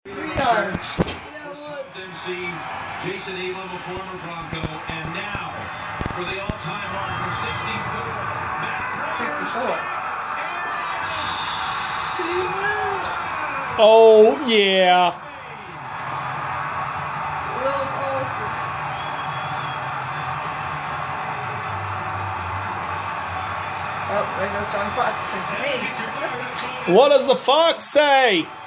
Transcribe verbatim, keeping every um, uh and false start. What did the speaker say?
Three yards. Jason Elam, a former Bronco, and now for the all-time mark from sixty-four. sixty-four. Oh, yeah. Well, it's awesome. Oh, there goes John Fox. Hey. What does the fox say?